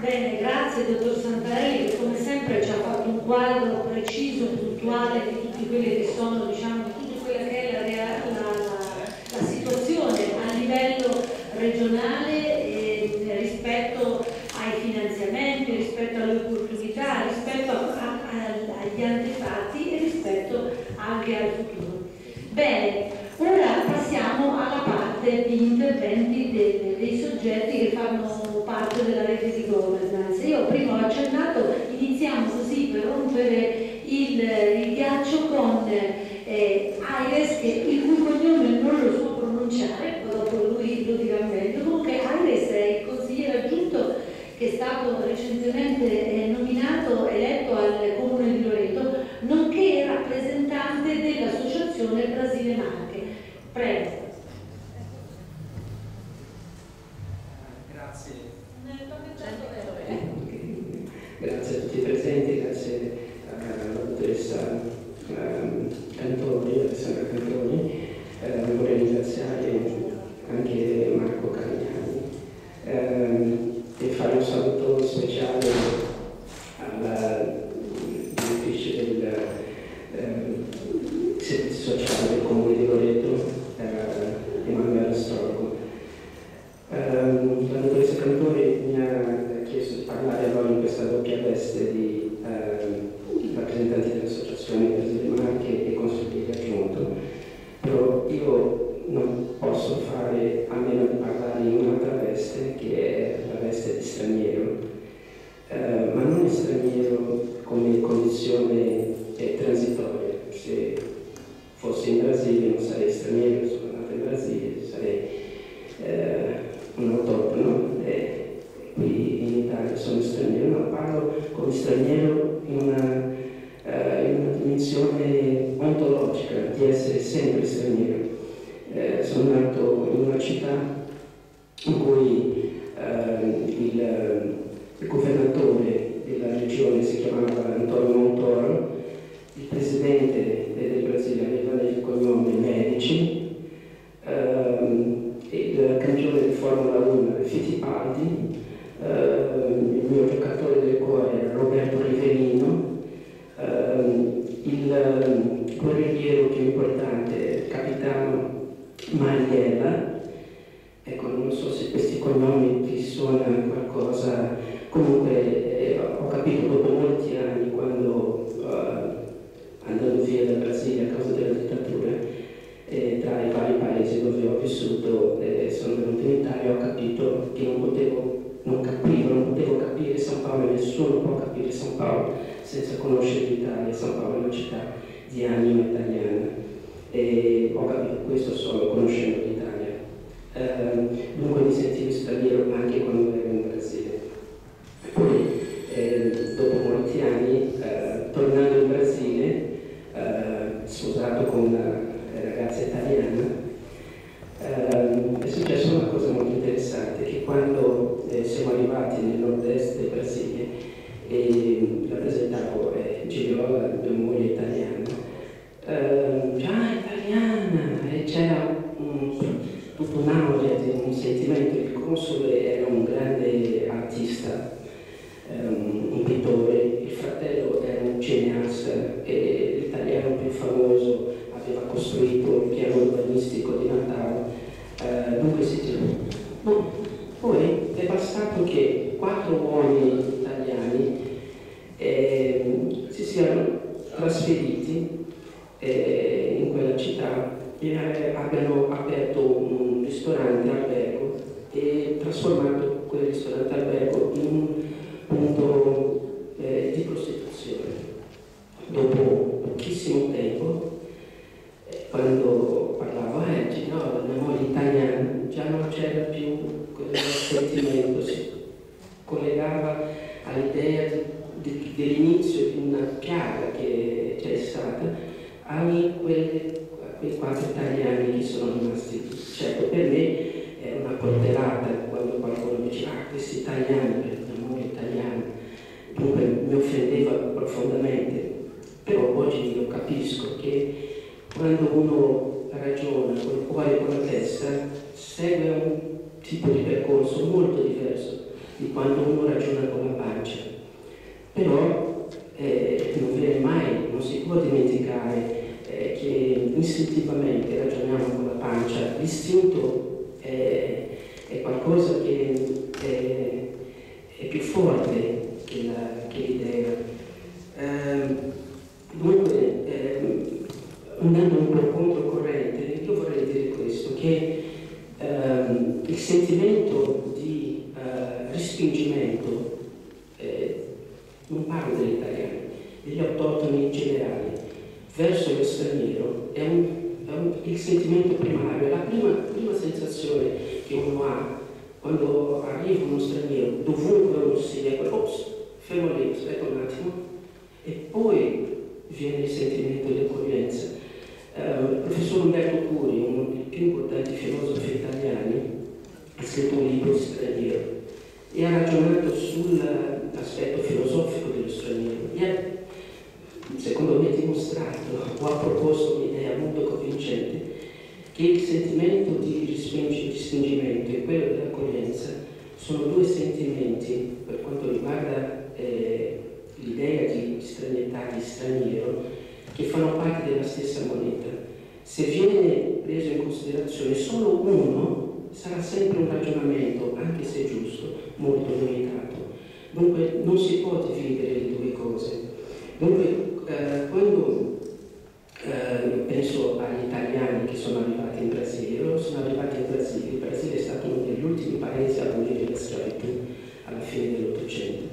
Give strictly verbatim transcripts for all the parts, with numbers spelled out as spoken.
Bene, grazie dottor Santarelli, che come sempre ci ha fatto un quadro preciso, puntuale di tutti quelli che sono, diciamo, di tutta quella che è la, la, la, la situazione a livello regionale eh, rispetto ai finanziamenti, rispetto alle opportunità, rispetto a, a, a, agli antefatti e rispetto anche al futuro. Bene, ora passiamo alla parte di interventi dei, dei soggetti che fanno parte della rete di governance. Io prima ho accennato, iniziamo così per rompere il, il ghiaccio con eh, Aires, che, il cui cognome non lo so pronunciare, poi dopo lui lo dirà meglio. Comunque Aires è il consigliere aggiunto che è stato recentemente eh, nominato, eletto al Comune di Loreto, nonché rappresentante dell'Associazione Brasile Marche. Prego. Grazie. Grazie a tutti i presenti, grazie alla dottoressa um, Cantoni, Alessandra Cantoni. Eh, vorrei ringraziare anche Marco Carignani um, e fare un saluto speciale alla direttrice del um, servizio sociale del Comune di Loreto, uh, Emanuela Storgo. Um, la dottoressa Cantoni mi ha chiesto di parlare allora in questa doppia veste di um, rappresentanti dell'Associazione Brasile Marche e consigliere aggiunto, però io non posso fare a meno di parlare in un'altra veste che è la veste di straniero, uh, ma non straniero come condizione eh, transitoria. Se fossi in Brasile non sarei straniero, sono nato in Brasile, sarei eh, un autoctono e qui in Italia sono straniero, no, parlo come straniero in una, uh, in una dimensione ontologica di essere sempre straniero. Eh, sono nato in una città in cui uh, il, il governatore della regione si chiamava Antonio Montoro, il presidente del Brasile aveva il cognome Medici, uh, il campione di Formula uno Fittipaldi, eh, il mio giocatore del cuore era Roberto Rivelino, eh, il guerrigliero più importante, capitano Mariella. Ecco, non so se questi cognomi ti suonano qualcosa, comunque eh, ho capito dopo molti anni, quando eh, andando via dal Brasile a causa della dittatura, Eh, tra i vari paesi dove ho vissuto, eh, sono venuto in Italia, ho capito che non potevo, non capivo, non potevo capire San Paolo, e nessuno può capire San Paolo senza conoscere l'Italia. San Paolo è una città di anima italiana e ho capito questo solo conoscendo l'Italia. Eh, dunque mi sentivo straniero anche quando ero in Brasile. Poi, eh, dopo molti anni, eh, tornando in Brasile, eh, sposato con una ragazza italiana, eh, è successa una cosa molto interessante, che quando eh, siamo arrivati nel nord-est del Brasile e rappresentavo eh, Gigliola, mia moglie italiana, eh, già italiana, e c'era un, tutto un'aurea di un sentimento. Il console era un grande artista, eh, un pittore, il fratello era un cineasta e l'italiano più famoso aveva costruito il piano urbanistico di Natale, eh, dunque si dice. No, poi è bastato che quattro uomini italiani eh, si siano trasferiti eh, in quella città e eh, abbiano aperto un ristorante albergo e trasformato quel ristorante albergo in un punto eh, di prostituzione. Dopo pochissimo tempo, quando parlavo a Reggi, no, la mia moglie italiana, già non c'era più quel sentimento, si collegava all'idea dell'inizio di una piaga che c'è stata a quei quattro italiani che sono rimasti. Certo, per me è una coltellata quando qualcuno dice ah, questi italiani, per la moglie italiana, dunque mi offendeva profondamente, però oggi lo capisco che quando uno ragiona col cuore e con la testa, segue un tipo di percorso molto diverso di quando uno ragiona con la pancia. Però eh, non viene mai, non si può dimenticare eh, che istintivamente ragioniamo con la pancia. L'istinto è, è qualcosa che è, è più forte che, la, che l'idea. Eh, dunque, eh, andando un po' controcorrente, io vorrei dire questo, che ehm, il sentimento di eh, respingimento, eh, non parlo degli italiani, degli autoctoni in generale, verso lo straniero, è, un, è un, il sentimento primario, la prima, prima sensazione che uno ha quando arriva uno straniero, dovunque uno sia, è quello, ops, fermo lì, aspetta un attimo, e poi viene il sentimento di accoglienza. Uh, il professor Umberto Curi, uno dei più importanti filosofi italiani, ha scritto un libro straniero e ha ragionato sull'aspetto filosofico dello straniero e ha, secondo me, dimostrato o ha proposto un'idea molto convincente che il sentimento di respingimento e quello dell'accoglienza sono due sentimenti, per quanto riguarda eh, l'idea di stranietà, di straniero, che fanno parte della stessa moneta. Se viene preso in considerazione solo uno, sarà sempre un ragionamento, anche se giusto, molto limitato. Dunque non si può dividere le due cose. Dunque eh, quando eh, penso agli italiani che sono arrivati in Brasile, loro sono arrivati in Brasile, il Brasile è stato uno degli ultimi paesi a abolire la schiavitù alla fine dell'Ottocento.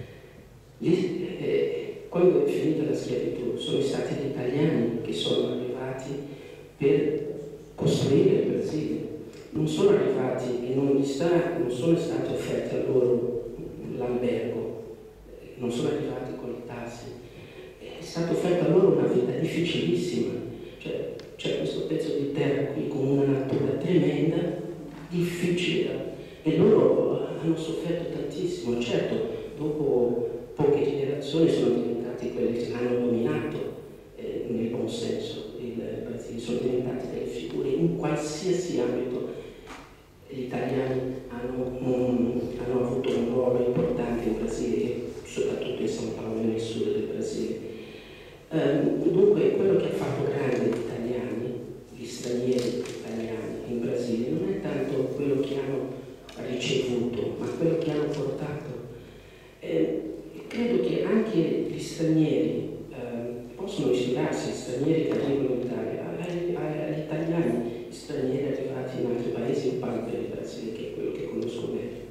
Eh, Quando è finita la schiavitù, sono stati gli italiani che sono arrivati per costruire il Brasile. Non sono arrivati e non, gli sta, non sono stati offerti a loro l'albergo, non sono arrivati con i tassi. È stata offerta a loro una vita difficilissima. Cioè, c'è questo pezzo di terra qui con una natura tremenda, difficile, e loro hanno sofferto tantissimo. Certo, dopo poche generazioni sono diventati quelli che hanno dominato eh, nel buon senso il Brasile, sono diventati delle figure in qualsiasi ambito. Gli italiani hanno, um, hanno avuto un ruolo importante in Brasile, soprattutto in São Paulo e nel sud del Brasile. Um, dunque quello che ha fatto grande gli italiani, gli stranieri italiani in Brasile, non è tanto quello che hanno ricevuto, ma quello che hanno portato. Eh, Credo che anche gli stranieri eh, possono ispirarsi, gli stranieri che arrivano in Italia, agli, agli italiani, gli stranieri arrivati in altri paesi, in parte del Brasile, che è quello che conosco meglio.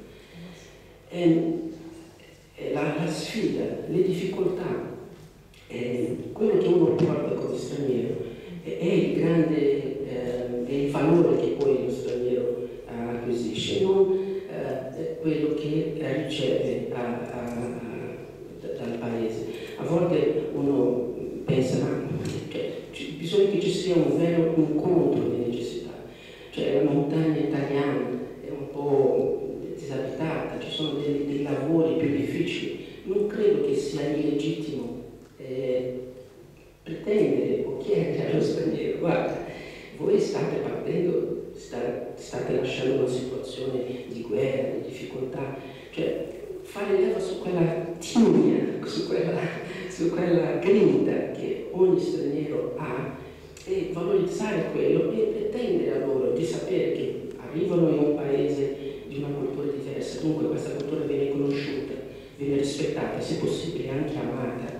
E, e la, la sfida, le difficoltà, eh, quello che uno porta come straniero è, è il grande, eh, è il valore che poi lo straniero eh, acquisisce, non eh, quello che riceve a, a, a dal paese. A volte uno pensa, ma cioè, bisogna che ci sia un vero incontro di necessità, cioè la montagna italiana è un po' disabitata, ci sono dei, dei lavori più difficili. Non credo che sia illegittimo eh, pretendere o chiedere allo straniero, guarda, voi state partendo, sta, state lasciando una situazione di guerra, di difficoltà, cioè fare leva su quella tigna, su quella, su quella grinta che ogni straniero ha e valorizzare quello e pretendere a loro di sapere che arrivano in un paese di una cultura diversa, dunque questa cultura viene conosciuta, viene rispettata, se possibile anche amata.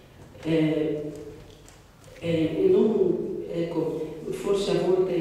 E, e non, ecco, forse a volte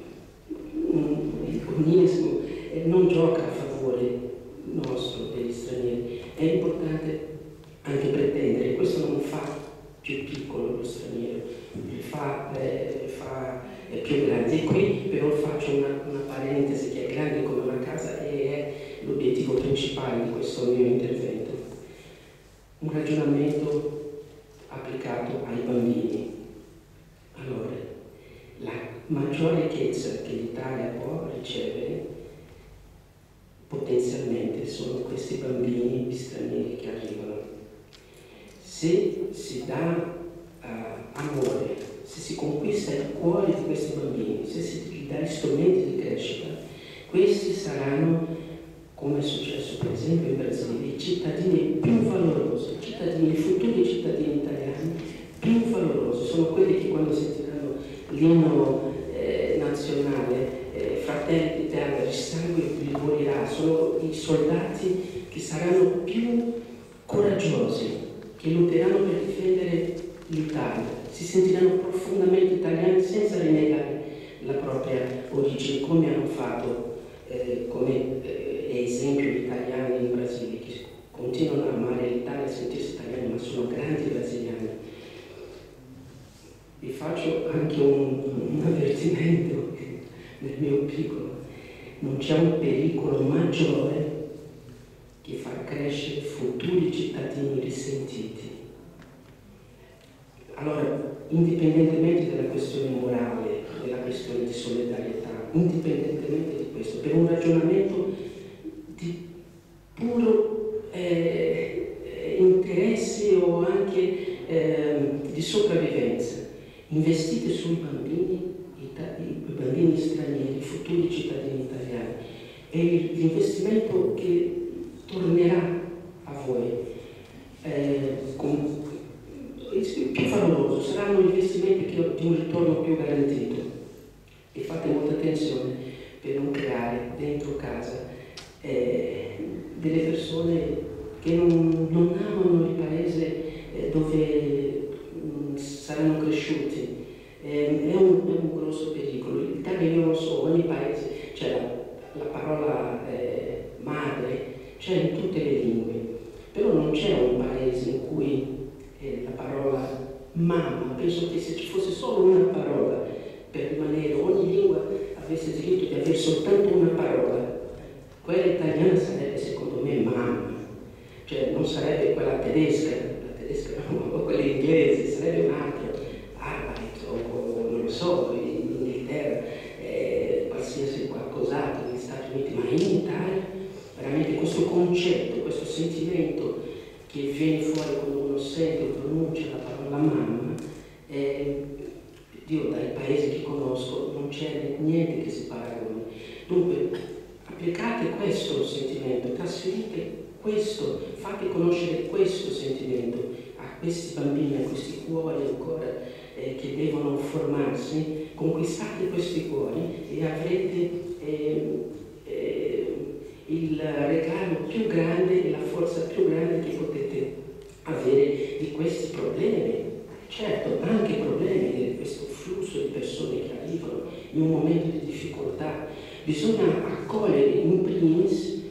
il comunismo non gioca a favore nostro, degli stranieri. È importante anche pretendere, questo non fa più piccolo lo straniero, fa, eh, fa eh, più grande. E qui però faccio una, una parentesi che è grande come una casa e è l'obiettivo principale di questo mio intervento. Un ragionamento applicato ai bambini. Allora, la maggiore ricchezza che l'Italia può ricevere potenzialmente sono questi bambini stranieri che arrivano. Se si dà uh, amore, se si conquista il cuore di questi bambini, se si gli dà gli strumenti di crescita, questi saranno come è successo per esempio in Brasile, i cittadini più valorosi, i, cittadini, i futuri cittadini italiani più valorosi sono quelli che quando sentiranno l'inno eh, nazionale, eh, Fratelli d'Italia, il sangue li morirà, sono i soldati che saranno più coraggiosi, che lotteranno per difendere l'Italia, si sentiranno profondamente italiani senza rinnegare la propria origine, come hanno fatto eh, come eh, esempio gli italiani in Brasile, che continuano a amare l'Italia e sentirsi italiani, ma sono grandi brasiliani. Vi faccio anche un, un avvertimento nel mio piccolo: non c'è un pericolo maggiore che far crescere futuri cittadini risentiti. Allora, indipendentemente dalla questione morale, della questione di solidarietà, indipendentemente di questo, per un ragionamento di puro eh, interessi o anche eh, di sopravvivenza, investite sui bambini, i, i bambini stranieri, i futuri cittadini italiani. È l'investimento che tornerà a voi eh, con, più favoloso, saranno investimenti che, di un ritorno più garantito. E fate molta attenzione per non creare dentro casa eh, delle persone che non, non amano il paese eh, dove mh, saranno cresciuti. Eh, è, un, è un grosso pericolo. L'Italia, io non so, ogni paese c'è la, la parola eh, madre, c'è in tutte le lingue, però non c'è un paese in cui eh, la parola mamma, penso che se ci fosse solo una parola per rimanere, ogni lingua avesse diritto di avere soltanto una parola, quella italiana sarebbe secondo me mamma, cioè non sarebbe quella tedesca, la tedesca o quella inglese, sarebbe un'altra, Arbeit o non lo so, in Inghilterra, eh, qualsiasi qualcos'altro, negli Stati Uniti, ma in Italia veramente questo concetto, questo sentimento che viene fuori quando uno sente o pronuncia la parola mamma, eh, io dai paesi che conosco non c'è niente che si paragoni. Dunque applicate questo sentimento, trasferite questo, fate conoscere questo sentimento a questi bambini, a questi cuori ancora eh, che devono formarsi, conquistate questi cuori e avrete eh, eh, il regalo più grande e la forza più grande che potete avere di questi problemi. Certo, anche problemi di questo flusso di persone che arrivano in un momento di difficoltà. Bisogna accogliere in primis,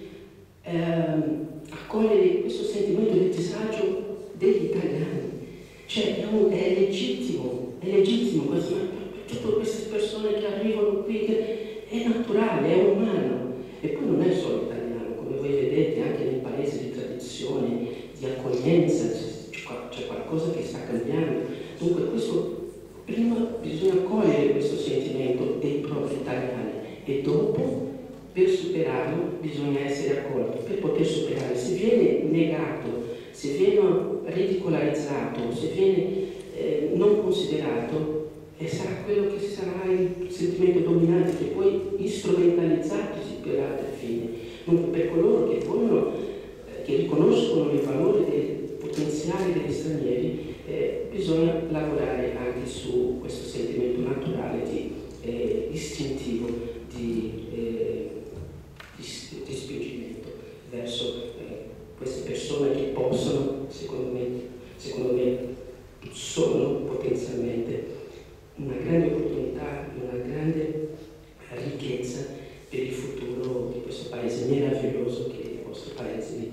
ehm, accogliere questo sentimento di disagio degli italiani. Cioè, è, un, è legittimo, è legittimo questo, ma tutte queste persone che arrivano qui, che è naturale, è umano. E poi non è solo italiano, come voi vedete, anche nei paesi di tradizione, di accoglienza, c'è qualcosa che sta cambiando. Dunque questo, prima bisogna cogliere questo sentimento dei propri italiani e dopo, per superarlo, bisogna essere accolti. Per poter superarlo, se viene negato, se viene ridicolarizzato, se viene eh, non considerato, e sarà quello che sarà il sentimento dominante che poi strumentalizzatosi per altri fini. Dunque per coloro che vogliono, eh, che riconoscono il valore del potenziale degli stranieri, eh, bisogna lavorare anche su questo sentimento naturale di eh, istintivo di, eh, di, di spingimento verso eh, queste persone che possono, secondo me, secondo me sono potenzialmente una grande opportunità, una grande ricchezza per il futuro di questo paese meraviglioso che è il vostro paese.